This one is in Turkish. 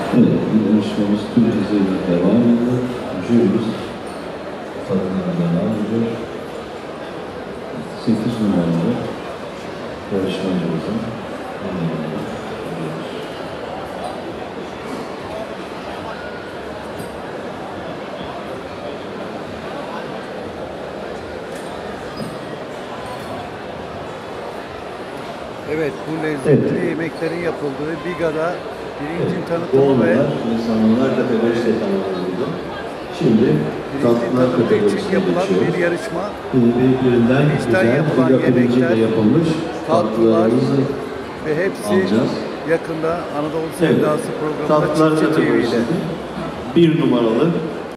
Evet, yarışmamız tüm hızıyla devam ediyor. Jürimiz tadına devam ediyor. 8 numaralı yarışmacımızın anlamını alıyoruz. Evet, bu lezzetli yemeklerin yapıldığı Biga'da birincinin tanıtımı ve insanlar kategorisi tanımlandı. Şimdi tatlılar kategorisi yapılan bir yarışma. Birbirinden güzel, yapılan yemekler, yapılmış tatlılarımızı ve hepsi alacağız. yakında Anadolu Sevdası programında Tatlılar Çiftçi TV'de. kategorisi 1 numaralı